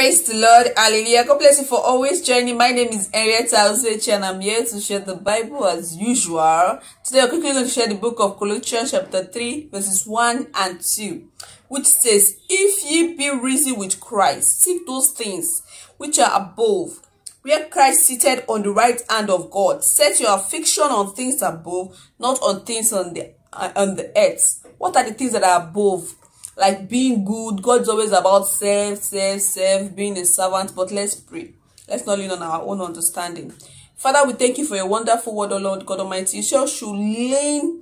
Praise the Lord. Hallelujah. God bless you for always joining. My name is Henrietta Uzechi and I'm here to share the Bible as usual. Today I'm quickly going to share the book of Colossians chapter 3 verses 1 and 2, which says, "If ye be risen with Christ, seek those things which are above, where Christ seated on the right hand of God. Set your affection on things above, not on things on the earth." What are the things that are above? Like being good. God's always about self, being a servant. But let's pray. Let's not lean on our own understanding. Father, we thank you for your wonderful word, O Lord God Almighty. You should lean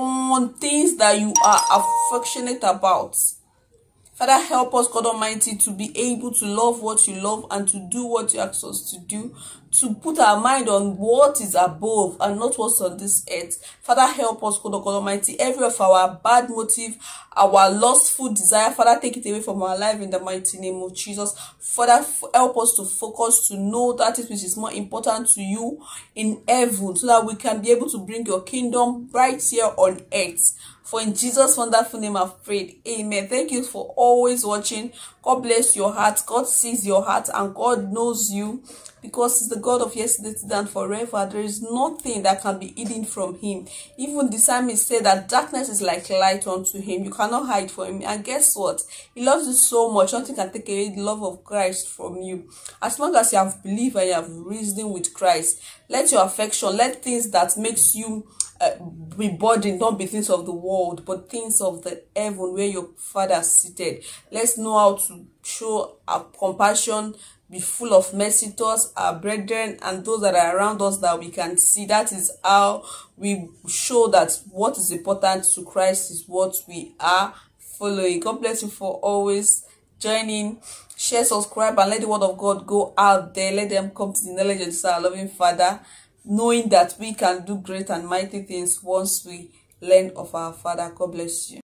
on things that you are affectionate about. Father, help us, God Almighty, to be able to love what you love and to do what you ask us to do, to put our mind on what is above and not what's on this earth. Father, help us, God Almighty, every of our bad motive, our lustful desire, Father, take it away from our life in the mighty name of Jesus. Father, help us to focus, to know that which is more important to you in heaven, so that we can be able to bring your kingdom right here on earth. For in Jesus' wonderful name I've prayed. Amen. Thank you for always watching. God bless your heart. God sees your heart and God knows you, because he's the God of yesterday, today, and forever. There is nothing that can be hidden from him. Even the psalmist said that darkness is like light unto him. You cannot hide from him. And guess what? He loves you so much. Nothing can take away the love of Christ from you. As long as you have believed and you have reasoned with Christ, let your affection, let things that makes you be burdened, don't be things of the world, but things of the heaven where your Father is seated. Let's know how to show our compassion, be full of mercy to us, our brethren, and those that are around us that we can see. That is how we show that what is important to Christ is what we are following. God bless you for always joining. Share, subscribe, and let the word of God go out there. Let them come to the knowledge of our loving Father, knowing that we can do great and mighty things once we learn of our Father. God bless you.